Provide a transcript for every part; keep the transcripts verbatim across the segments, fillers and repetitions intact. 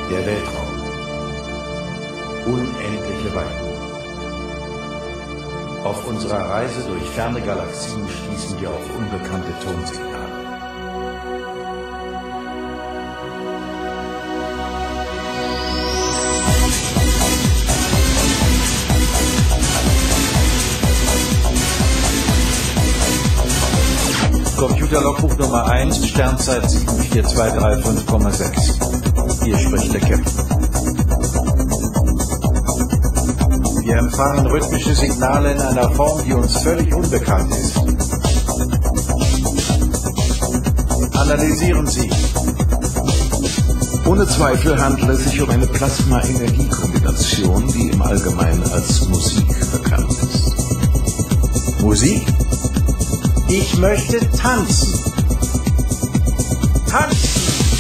Der Weltraum. Unendliche Weiten. Auf unserer Reise durch ferne Galaxien stießen wir auf unbekannte Tonsignale. Computerlogbuch Nummer eins, Sternzeit sieben vier zwei drei fünf Komma sechs. Hier spricht der Captain. Wir empfangen rhythmische Signale in einer Form, die uns völlig unbekannt ist. Analysieren Sie. Ohne Zweifel handelt es sich um eine Plasma-Energie-Kombination, die im Allgemeinen als Musik bekannt ist. Musik? Ich möchte tanzen. Tanzen!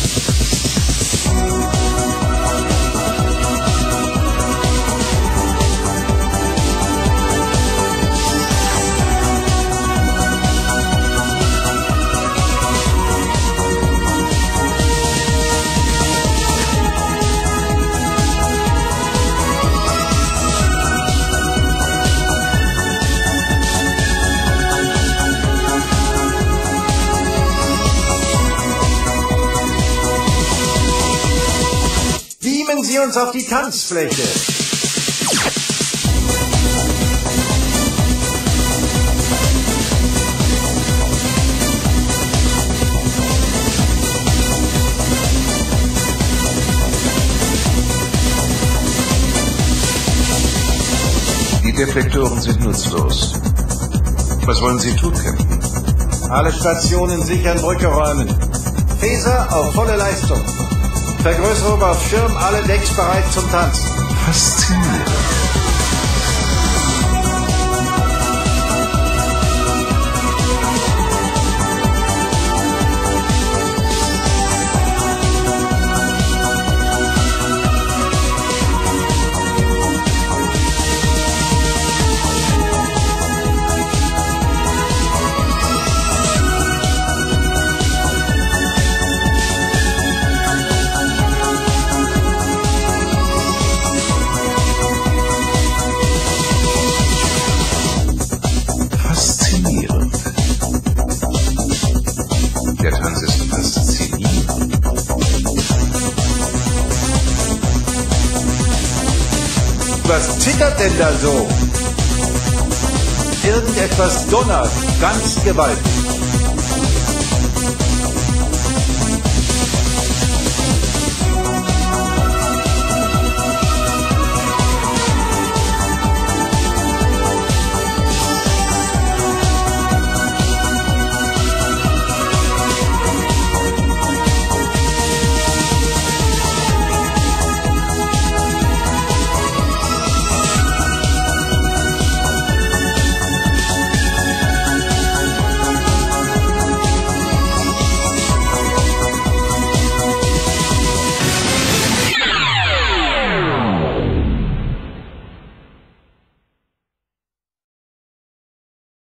Beamen Sie uns auf die Tanzfläche. Die Detektoren sind nutzlos. Was wollen Sie tun, Captain? Alle Stationen sichern, Brücke räumen. Phaser auf volle Leistung. Vergrößerung auf Schirm, alle Decks bereit zum Tanzen. Faszinierend. Der Tanz ist faszinierend. Was zittert denn da so? Irgendetwas donnert, ganz gewaltig.